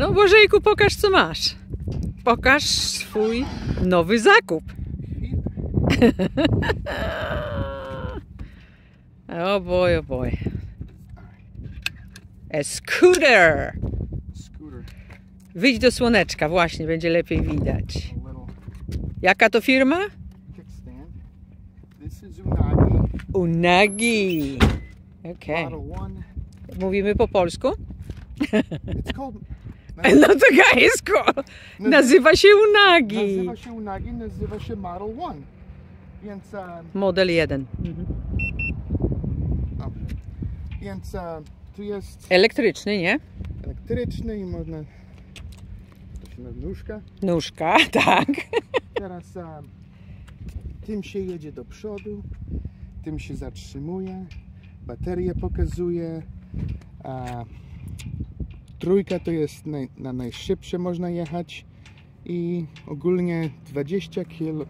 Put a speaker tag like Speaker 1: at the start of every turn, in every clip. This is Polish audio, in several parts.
Speaker 1: No Błażejku, pokaż co masz. Pokaż swój nowy zakup. Oh boy, oh boy. A scooter. Wyjdź do słoneczka, właśnie, będzie lepiej widać. Jaka to firma? Unagi. Okej. Mówimy po polsku? No to gajsko. Nazywa się Unagi.
Speaker 2: Nazywa się Unagi, nazywa się Model 1. Więc,
Speaker 1: Model 1.
Speaker 2: Więc tu jest
Speaker 1: elektryczny, nie?
Speaker 2: Elektryczny i można... To się nazywa nóżka.
Speaker 1: Nóżka, tak.
Speaker 2: Teraz tym się jedzie do przodu, tym się zatrzymuje, baterię pokazuje. Trójka to jest na najszybsze można jechać i ogólnie 20 km.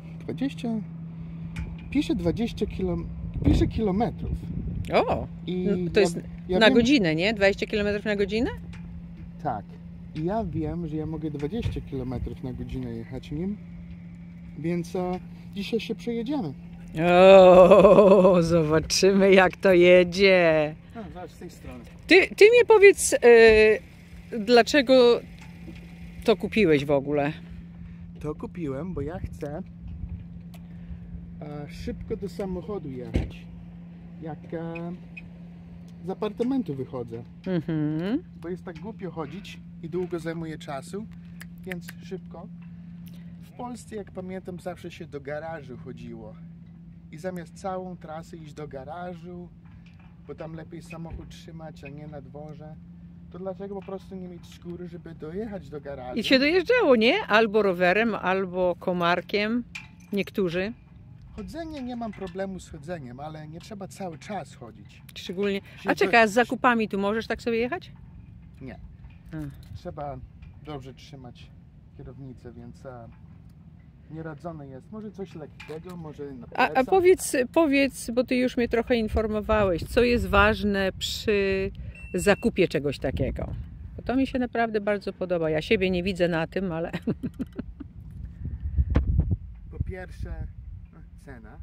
Speaker 2: Pisze 20 km. Pisze kilometrów.
Speaker 1: O! I to jest na godzinę, nie? 20 km na godzinę?
Speaker 2: Tak. I ja wiem, że ja mogę 20 km na godzinę jechać nim, więc dzisiaj się przejedziemy.
Speaker 1: O, zobaczymy jak to jedzie.
Speaker 2: Zobacz z tej strony.
Speaker 1: Ty mi powiedz, dlaczego to kupiłeś w ogóle?
Speaker 2: To kupiłem, bo ja chcę szybko do samochodu jechać. Jak z apartamentu wychodzę. Bo jest tak głupio chodzić i długo zajmuje czasu, więc szybko. W Polsce, jak pamiętam, zawsze się do garażu chodziło. I zamiast całą trasę iść do garażu, bo tam lepiej samochód trzymać, a nie na dworze, to dlaczego po prostu nie mieć skóry, żeby dojechać do garażu?
Speaker 1: I się dojeżdżało, nie? Albo rowerem, albo komarkiem. Niektórzy.
Speaker 2: Chodzenie, nie mam problemu z chodzeniem, ale nie trzeba cały czas chodzić.
Speaker 1: Szczególnie... A czekaj, a z zakupami tu możesz tak sobie jechać?
Speaker 2: Nie. Trzeba dobrze trzymać kierownicę, więc nieradzone jest. Może coś lekkiego, może na plecach.
Speaker 1: A powiedz, bo ty już mnie trochę informowałeś, co jest ważne przy zakupie czegoś takiego. Bo to mi się naprawdę bardzo podoba. Ja siebie nie widzę na tym, ale...
Speaker 2: Po pierwsze, cena.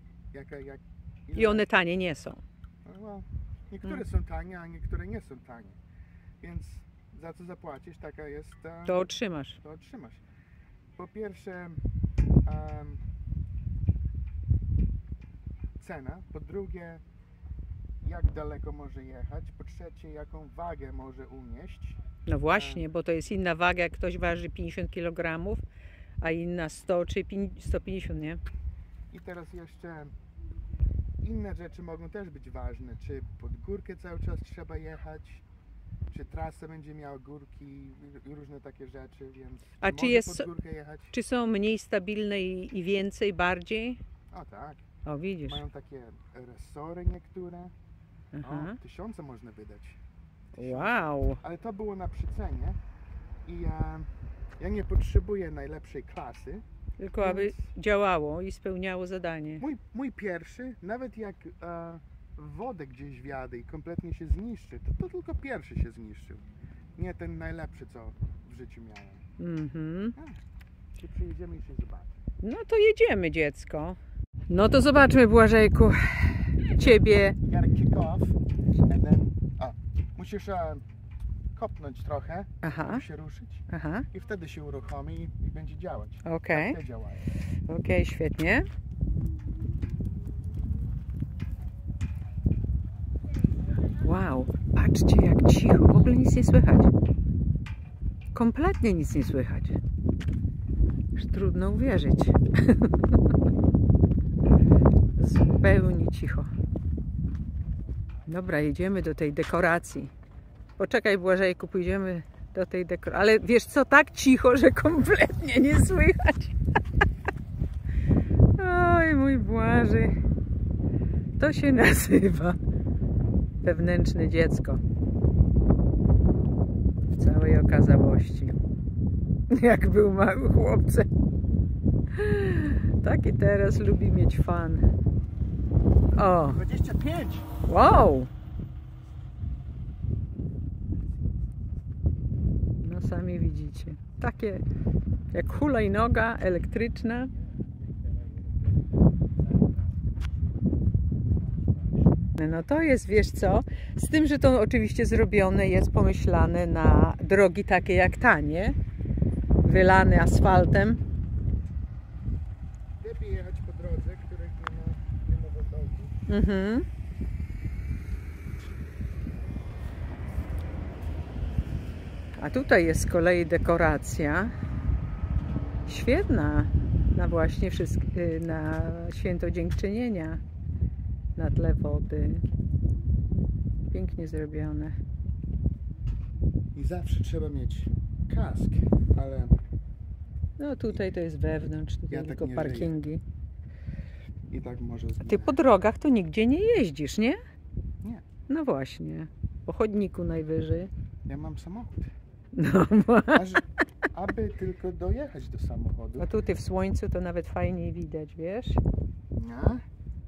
Speaker 1: I one tanie nie są.
Speaker 2: No, niektóre są tanie, a niektóre nie są tanie. Więc za co zapłacisz, taka jest...
Speaker 1: To otrzymasz.
Speaker 2: To otrzymasz. Po pierwsze, cena. Po drugie, jak daleko może jechać. Po trzecie, jaką wagę może unieść.
Speaker 1: No właśnie, bo to jest inna waga, jak ktoś waży 50 kg, a inna 100 czy 150, nie?
Speaker 2: I teraz jeszcze inne rzeczy mogą też być ważne. Czy pod górkę cały czas trzeba jechać, czy trasa będzie miała górki i różne takie rzeczy, więc
Speaker 1: a
Speaker 2: pod górkę jechać.
Speaker 1: Czy są mniej stabilne i więcej, bardziej?
Speaker 2: O tak.
Speaker 1: O, widzisz.
Speaker 2: Mają takie resory niektóre.
Speaker 1: Aha.
Speaker 2: O, 1000 można wydać.
Speaker 1: Wow.
Speaker 2: Ale to było na przycenie i ja nie potrzebuję najlepszej klasy.
Speaker 1: Tylko aby działało i spełniało zadanie.
Speaker 2: Mój pierwszy, nawet jak wodę gdzieś wjadę i kompletnie się zniszczy, to tylko pierwszy się zniszczył. Nie ten najlepszy, co w życiu miałem. I przyjedziemy i się zobaczy.
Speaker 1: No to jedziemy, dziecko. No to zobaczmy, Błażejku, ciebie.
Speaker 2: Gotta kick off and then, musisz kopnąć trochę, żeby się ruszyć. I wtedy się uruchomi i będzie działać.
Speaker 1: Okej.
Speaker 2: Tak działają.
Speaker 1: Okej, świetnie. Wow, patrzcie jak cicho, w ogóle nic nie słychać. Kompletnie nic nie słychać. Aż trudno uwierzyć. Zupełnie cicho. Dobra, jedziemy do tej dekoracji. Poczekaj, Błażejku, pójdziemy do tej dekoracji. Ale wiesz co, tak cicho, że kompletnie nie słychać. Oj, mój Błażej. To się nazywa wewnętrzne dziecko. W całej okazałości. Jak był mały chłopcem. Taki teraz lubi mieć fan. O!
Speaker 2: 25!
Speaker 1: Wow! No sami widzicie. Takie jak hulajnoga elektryczna. No to jest, wiesz co, z tym, że to oczywiście zrobione jest, pomyślane na drogi takie jak ta, nie? Wylane asfaltem.
Speaker 2: Lepiej jechać po drodze, której nie ma wodoru.
Speaker 1: Mhm. A tutaj jest z kolei dekoracja świetna na właśnie na Święto Dziękczynienia na tle wody. Pięknie zrobione.
Speaker 2: I zawsze trzeba mieć kask, ale...
Speaker 1: No tutaj to jest wewnątrz, tutaj
Speaker 2: Ja tak
Speaker 1: tylko
Speaker 2: nie
Speaker 1: parkingi.
Speaker 2: I tak może
Speaker 1: A ty po drogach to nigdzie nie jeździsz, nie?
Speaker 2: Nie.
Speaker 1: No właśnie. Po chodniku najwyżej.
Speaker 2: Ja mam samochód.
Speaker 1: No,
Speaker 2: Aby tylko dojechać do samochodu.
Speaker 1: a tutaj w słońcu to nawet fajniej widać, wiesz?
Speaker 2: No.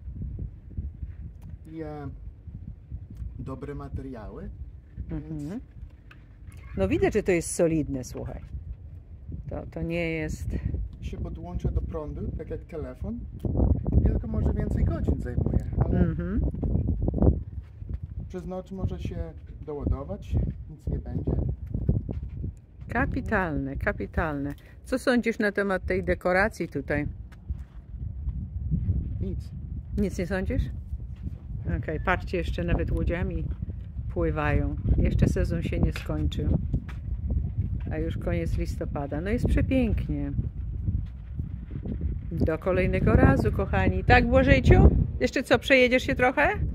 Speaker 2: I dobre materiały.
Speaker 1: Mhm. No widać, że to jest solidne, słuchaj. To nie jest...
Speaker 2: Się podłącza do prądu, tak jak telefon. Tylko może więcej godzin zajmuje. Ale
Speaker 1: Mhm.
Speaker 2: przez noc może się doładować. Nic nie będzie.
Speaker 1: Kapitalne, kapitalne. Co sądzisz na temat tej dekoracji tutaj?
Speaker 2: Nic.
Speaker 1: Nic nie sądzisz? Okej, patrzcie, jeszcze nawet łodziami pływają. Jeszcze sezon się nie skończył. A już koniec listopada. No jest przepięknie. Do kolejnego razu, kochani. Tak, Błażejciu? Jeszcze co, przejedziesz się trochę?